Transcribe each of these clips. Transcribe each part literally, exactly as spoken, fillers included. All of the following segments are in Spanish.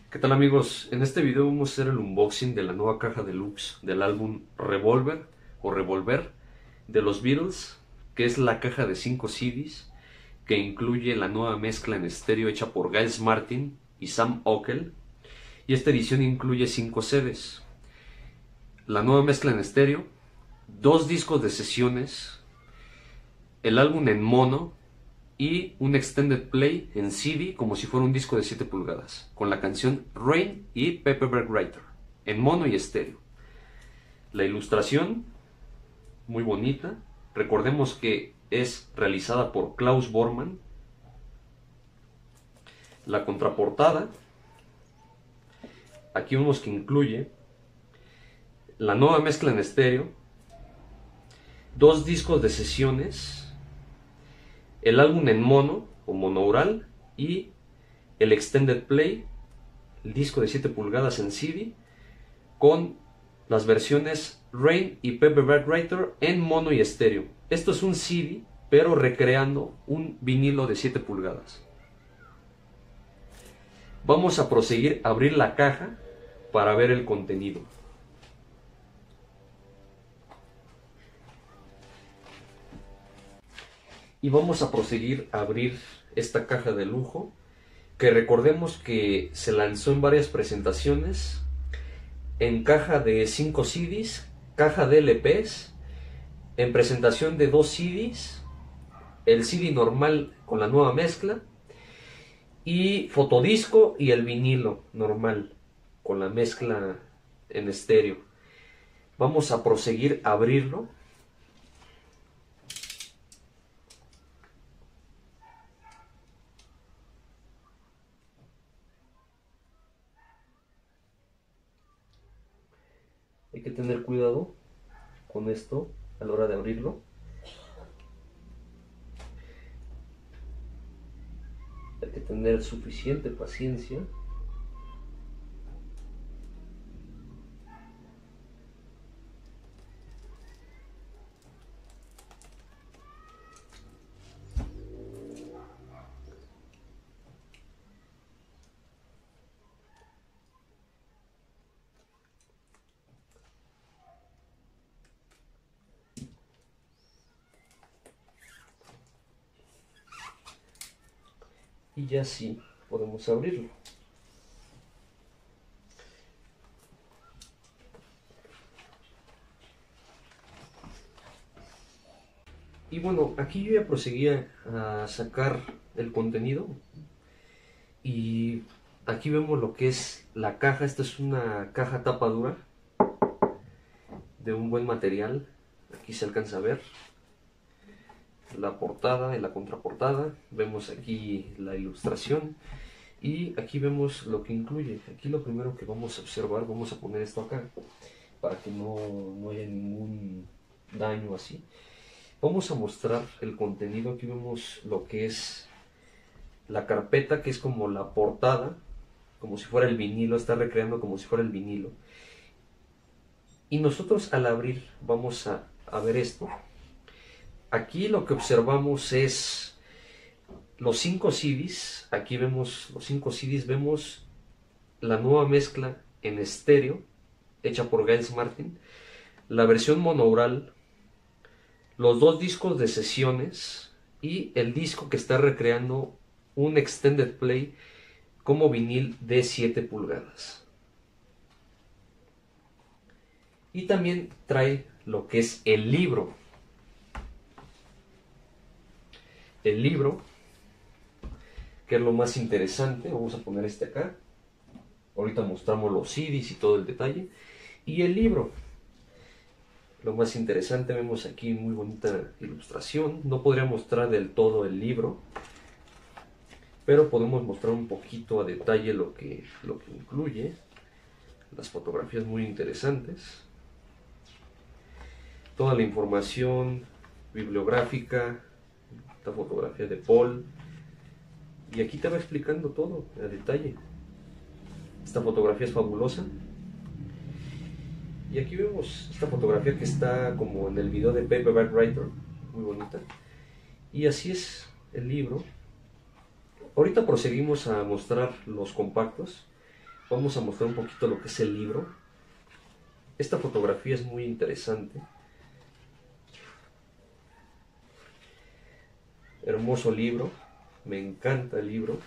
¿Qué tal, amigos? En este video vamos a hacer el unboxing de la nueva caja deluxe del álbum Revolver o Revolver de los Beatles, que es la caja de cinco C Ds que incluye la nueva mezcla en estéreo hecha por Giles Martin y Sam Ockel, y esta edición incluye cinco C Ds, la nueva mezcla en estéreo, dos discos de sesiones, el álbum en mono y un extended play en C D como si fuera un disco de siete pulgadas, con la canción Rain y Paperback Writer, en mono y estéreo. La ilustración, muy bonita. Recordemos que es realizada por Klaus Bormann. La contraportada, aquí vemos que incluye la nueva mezcla en estéreo, dos discos de sesiones, el álbum en mono o monaural y el extended play, el disco de siete pulgadas en C D, con las versiones Rain y Paperback Writer en mono y estéreo. Esto es un C D, pero recreando un vinilo de siete pulgadas. Vamos a proseguir a abrir la caja para ver el contenido. Y vamos a proseguir a abrir esta caja de lujo, que recordemos que se lanzó en varias presentaciones, en caja de cinco C Ds, caja de L Ps, en presentación de dos C Ds, el C D normal con la nueva mezcla, y fotodisco y el vinilo normal con la mezcla en estéreo. Vamos a proseguir a abrirlo. Hay que tener cuidado con esto a la hora de abrirlo. Hay que tener suficiente paciencia. Y ya sí podemos abrirlo. Y bueno, aquí yo ya proseguía a sacar el contenido. Y aquí vemos lo que es la caja. Esta es una caja tapa dura de un buen material. Aquí se alcanza a ver la portada y la contraportada. Vemos aquí la ilustración. Y aquí vemos lo que incluye. Aquí lo primero que vamos a observar, vamos a poner esto acá para que no, no haya ningún daño así. Vamos a mostrar el contenido. Aquí vemos lo que es la carpeta, que es como la portada, como si fuera el vinilo, está recreando como si fuera el vinilo. Y nosotros al abrir vamos a, a ver esto. Aquí lo que observamos es los cinco C Ds. Aquí vemos los cinco C Ds, vemos la nueva mezcla en estéreo hecha por Giles Martin, la versión monaural, los dos discos de sesiones y el disco que está recreando un extended play como vinil de siete pulgadas. Y también trae lo que es el libro. El libro, que es lo más interesante. Vamos a poner este acá. Ahorita mostramos los C Ds y todo el detalle. Y el libro, lo más interesante, vemos aquí muy bonita ilustración. No podría mostrar del todo el libro, pero podemos mostrar un poquito a detalle lo que, lo que incluye. Las fotografías muy interesantes. Toda la información bibliográfica. Esta fotografía de Paul. Y aquí te va explicando todo a detalle. Esta fotografía es fabulosa. Y aquí vemos esta fotografía que está como en el video de Paperback Writer. Muy bonita. Y así es el libro. Ahorita proseguimos a mostrar los compactos. vamos a mostrar un poquito lo que es el libro. Esta fotografía es muy interesante. Hermoso libro, me encanta el libro.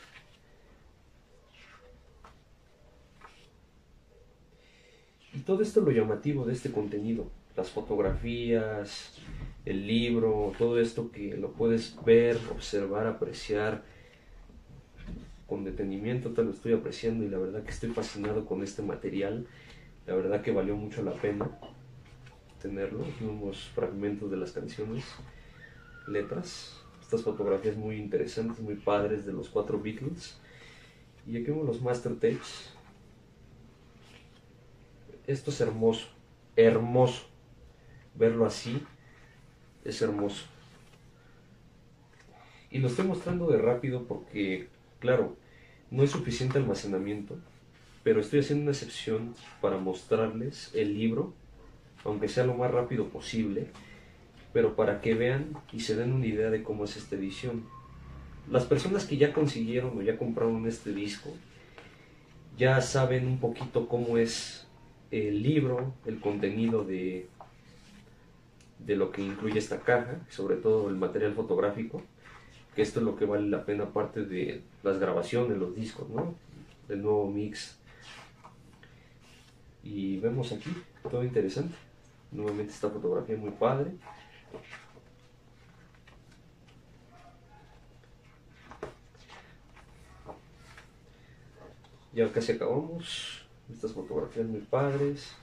Y todo esto es lo llamativo de este contenido, las fotografías, el libro, todo esto que lo puedes ver, observar, apreciar con detenimiento. Te lo estoy apreciando y la verdad que estoy fascinado con este material. La verdad que valió mucho la pena tenerlo. Unos fragmentos de las canciones, letras, estas fotografías muy interesantes, muy padres de los cuatro Beatles. Y aquí vemos los master tapes. Esto es hermoso, hermoso. Verlo así es hermoso. Y lo estoy mostrando de rápido porque, claro, no es suficiente almacenamiento, pero estoy haciendo una excepción para mostrarles el libro, aunque sea lo más rápido posible, pero para que vean y se den una idea de cómo es esta edición. Las personas que ya consiguieron o ya compraron este disco ya saben un poquito cómo es el libro, el contenido de, de lo que incluye esta caja, sobre todo el material fotográfico, que esto es lo que vale la pena aparte de las grabaciones, los discos, ¿no? El nuevo mix. Y vemos aquí todo interesante. Nuevamente esta fotografía muy padre. Ya casi acabamos. Estas fotografías muy padres.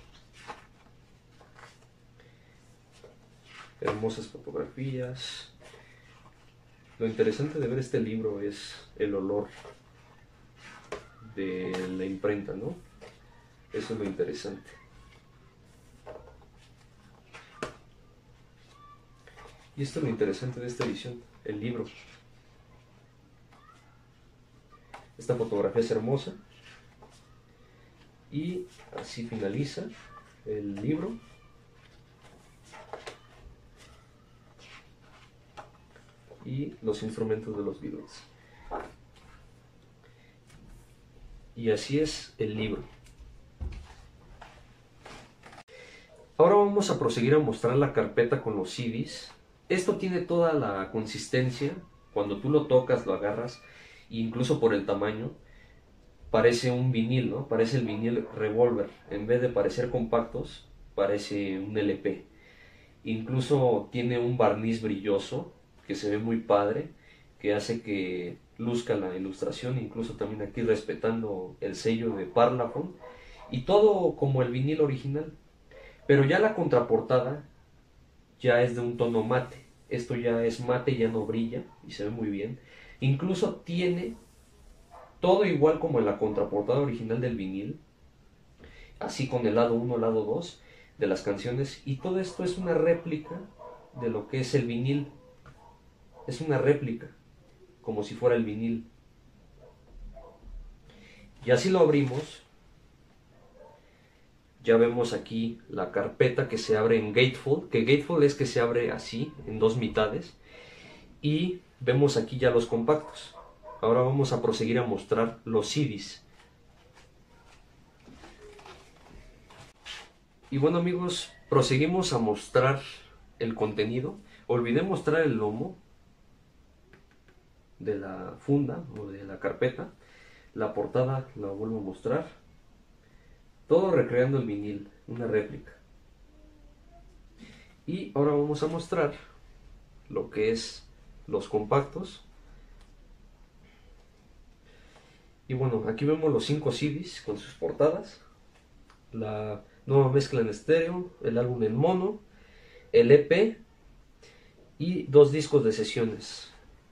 Hermosas fotografías. Lo interesante de ver este libro es el olor de la imprenta, ¿no? Eso es lo interesante. Y esto es lo interesante de esta edición, el libro. Esta fotografía es hermosa. Y así finaliza el libro. Y los instrumentos de los Beatles. Y así es el libro. Ahora vamos a proseguir a mostrar la carpeta con los C Ds. Esto tiene toda la consistencia. Cuando tú lo tocas, lo agarras, incluso por el tamaño, parece un vinil, ¿no? Parece el vinil Revolver. En vez de parecer compactos, parece un L P. Incluso tiene un barniz brilloso que se ve muy padre, que hace que luzca la ilustración, incluso también aquí respetando el sello de Parlophone, y todo como el vinil original. Pero ya la contraportada ya es de un tono mate. Esto ya es mate, ya no brilla y se ve muy bien. Incluso tiene todo igual como en la contraportada original del vinil, así con el lado uno, lado dos de las canciones, y todo esto es una réplica de lo que es el vinil. Es una réplica, como si fuera el vinil. Y así lo abrimos. Ya vemos aquí la carpeta que se abre en gatefold, que gatefold es que se abre así, en dos mitades. Y vemos aquí ya los compactos. Ahora vamos a proseguir a mostrar los C Ds. Y bueno amigos, proseguimos a mostrar el contenido. Olvidé mostrar el lomo de la funda o de la carpeta. La portada la vuelvo a mostrar. Todo recreando el vinil, una réplica. Y ahora vamos a mostrar lo que es los compactos. Y bueno, aquí vemos los cinco C Ds con sus portadas. La nueva mezcla en estéreo, el álbum en mono, el E P y dos discos de sesiones.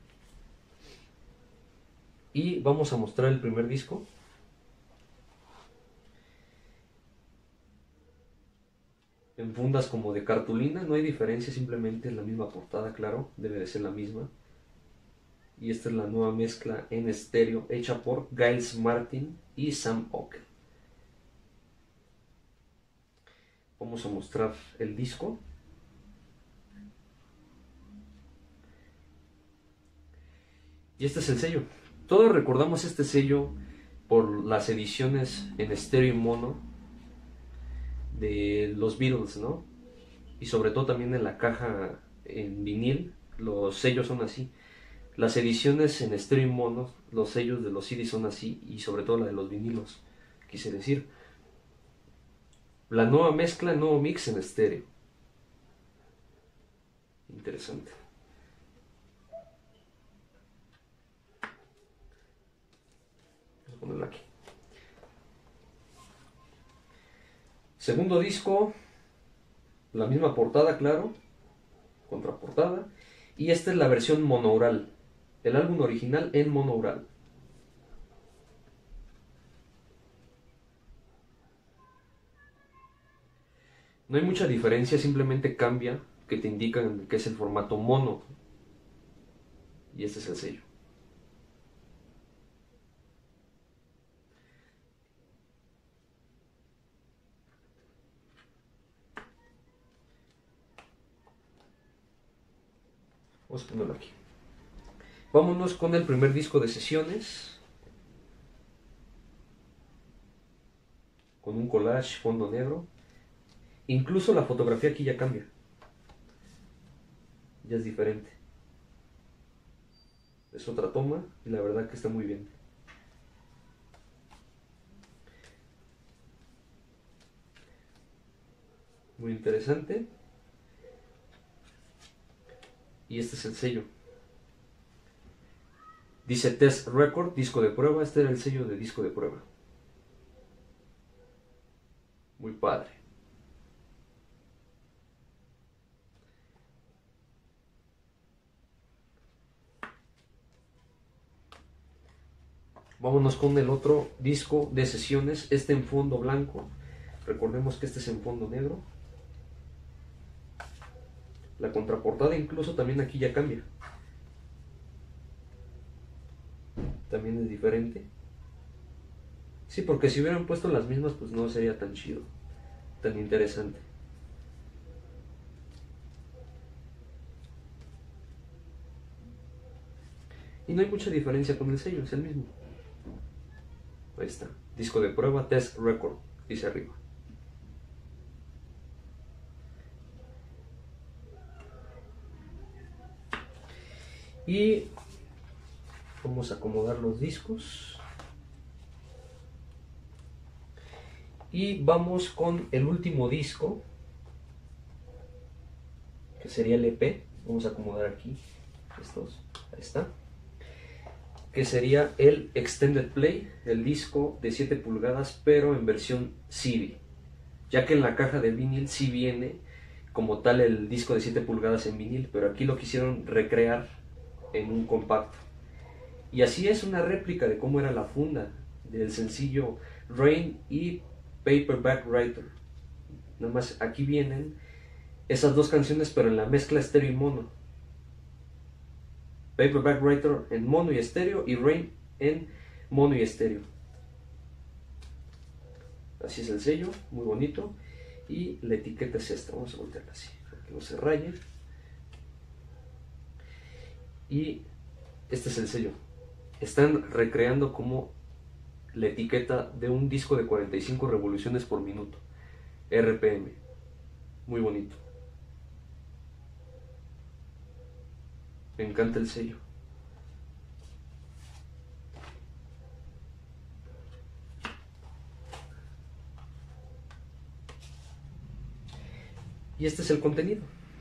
Y vamos a mostrar el primer disco. En fundas como de cartulina, no hay diferencia, simplemente es la misma portada, claro, debe de ser la misma. Y esta es la nueva mezcla en estéreo hecha por Giles Martin y Sam Oke. Vamos a mostrar el disco. Y este es el sello. Todos recordamos este sello por las ediciones en estéreo y mono de los Beatles, ¿no? Y sobre todo también en la caja en vinil, los sellos son así. Las ediciones en estéreo y mono, los sellos de los C Ds son así, y sobre todo la de los vinilos, quise decir. La nueva mezcla, el nuevo mix en estéreo. Interesante. Voy a ponerlo aquí. Segundo disco, la misma portada, claro, contraportada, y esta es la versión monaural, el álbum original en monaural. No hay mucha diferencia, simplemente cambia, que te indican que es el formato mono, y este es el sello. Vamos a ponerlo aquí. Vámonos con el primer disco de sesiones, con un collage, fondo negro. Incluso la fotografía aquí ya cambia, ya es diferente, es otra toma y la verdad que está muy bien. Muy interesante. Y este es el sello. Dice Test Record, disco de prueba. Este era el sello de disco de prueba. Muy padre. Vámonos con el otro disco de sesiones, este en fondo blanco. Recordemos que este es en fondo negro. La contraportada incluso también aquí ya cambia. También es diferente. Sí, porque si hubieran puesto las mismas, pues no sería tan chido, tan interesante. Y no hay mucha diferencia con el sello, es el mismo. Ahí está, disco de prueba, Test Record, dice arriba. Y vamos a acomodar los discos. Y vamos con el último disco, que sería el E P. Vamos a acomodar aquí estos. Ahí está. Que sería el Extended Play, el disco de siete pulgadas, pero en versión C D. Ya que en la caja del vinil sí viene como tal el disco de siete pulgadas en vinil, pero aquí lo quisieron recrear en un compacto. Y así es una réplica de cómo era la funda del sencillo Rain y Paperback Writer. Nada más aquí vienen esas dos canciones, pero en la mezcla estéreo y mono. Paperback Writer en mono y estéreo, y Rain en mono y estéreo. Así es el sello, muy bonito. Y la etiqueta es esta, vamos a voltearla así, para que no se raye. Y este es el sello. Están recreando como la etiqueta de un disco de cuarenta y cinco revoluciones por minuto, R P M. Muy bonito. Me encanta el sello. Y este es el contenido.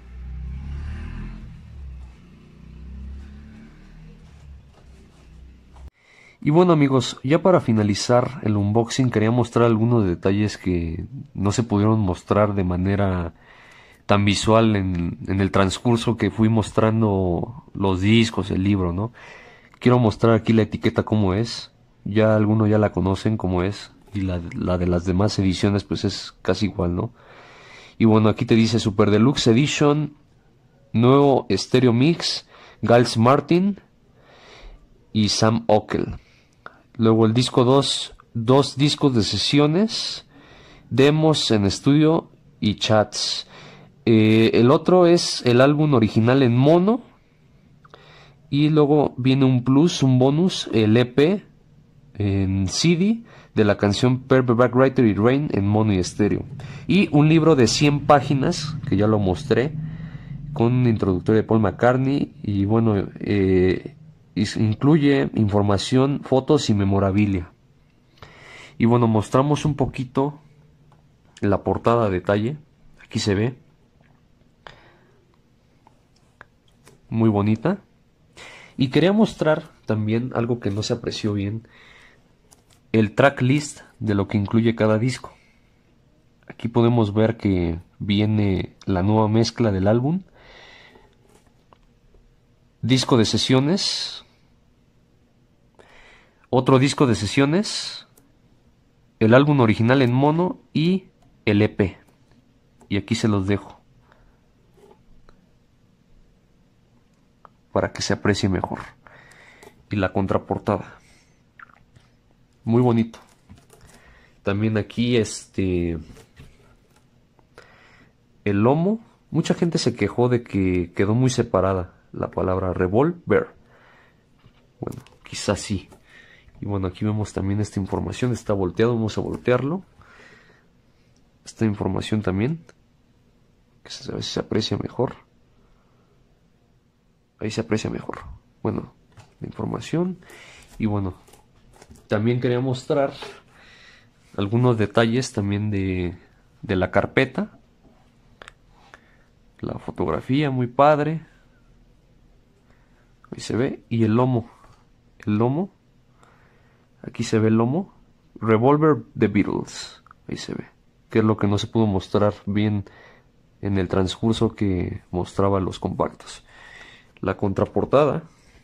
Y bueno amigos, ya para finalizar el unboxing quería mostrar algunos detalles que no se pudieron mostrar de manera tan visual en, en el transcurso que fui mostrando los discos, el libro, ¿no? Quiero mostrar aquí la etiqueta como es. Ya algunos ya la conocen como es, y la, la de las demás ediciones pues es casi igual, ¿no? Y bueno, aquí te dice Super Deluxe Edition, nuevo Stereo Mix, Giles Martin y Sam Ockel. Luego el disco dos, dos discos de sesiones, demos en estudio y chats. Eh, el otro es el álbum original en mono. Y luego viene un plus, un bonus, el E P en C D de la canción Paperback Writer y Rain en mono y estéreo. Y un libro de cien páginas, que ya lo mostré, con un introductorio de Paul McCartney. Y bueno, eh, incluye información, fotos y memorabilia. Y bueno, mostramos un poquito la portada a detalle. Aquí se ve. Muy bonita. Y quería mostrar también algo que no se apreció bien: el tracklist de lo que incluye cada disco. Aquí podemos ver que viene la nueva mezcla del álbum, disco de sesiones, otro disco de sesiones, el álbum original en mono y el E P. Y aquí se los dejo para que se aprecie mejor. Y la contraportada, muy bonito. También aquí este el lomo. Mucha gente se quejó de que quedó muy separada la palabra revolver. Bueno, quizás sí. Y bueno, aquí vemos también esta información. Está volteado, vamos a voltearlo. Esta información también, que a ver si se aprecia mejor. Ahí se aprecia mejor. Bueno, la información. Y bueno, también quería mostrar algunos detalles también de, de la carpeta. La fotografía muy padre. Ahí se ve. Y el lomo. El lomo. Aquí se ve el lomo. Revolver The Beatles. Ahí se ve. Que es lo que no se pudo mostrar bien en el transcurso que mostraba los compactos. La contraportada.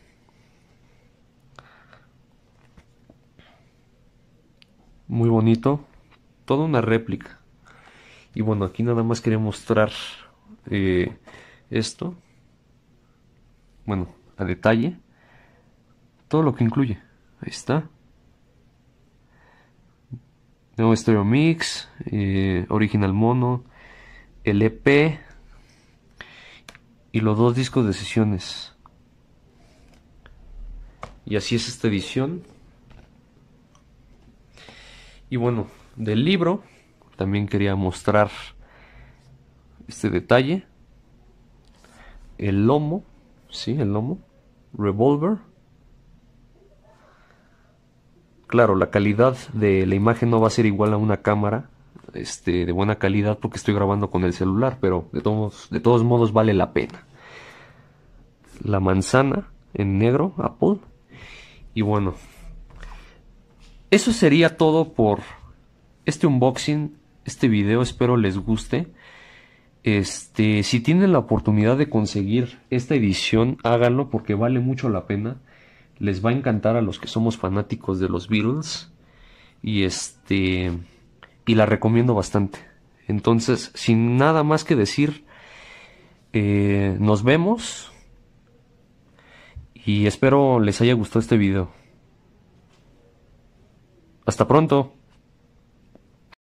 Muy bonito. Toda una réplica. Y bueno, aquí nada más quería mostrar eh, esto. Bueno, a detalle. Todo lo que incluye. Ahí está. Nuevo Stereo Mix. Eh, original mono. El E P. Y los dos discos de sesiones. Y así es esta edición. Y bueno, del libro también quería mostrar este detalle. El lomo, sí, el lomo. Revolver. Claro, la calidad de la imagen no va a ser igual a una cámara este, de buena calidad, porque estoy grabando con el celular, pero de todos, de todos modos vale la pena. La manzana en negro, Apple. Y bueno, eso sería todo por este unboxing, este video. Espero les guste. Este, si tienen la oportunidad de conseguir esta edición, háganlo, porque vale mucho la pena. Les va a encantar a los que somos fanáticos de los Beatles. Y este, y la recomiendo bastante. Entonces, sin nada más que decir, eh, nos vemos. Y espero les haya gustado este video. Hasta pronto.